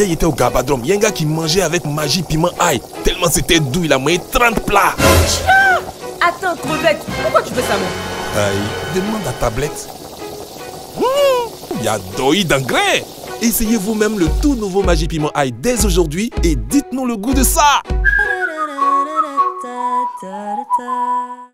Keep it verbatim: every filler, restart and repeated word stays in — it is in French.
Hier, il était au Gabadrom. Il y a un gars qui mangeait avec magie piment ail. Tellement c'était doux, il a mangé trente plats. Chien! Attends, crevette, pourquoi tu fais ça, moi? Aïe, demande à tablette. Mmh, il y a Doi d'engrais. Essayez vous-même le tout nouveau magie piment ail dès aujourd'hui et dites-nous le goût de ça.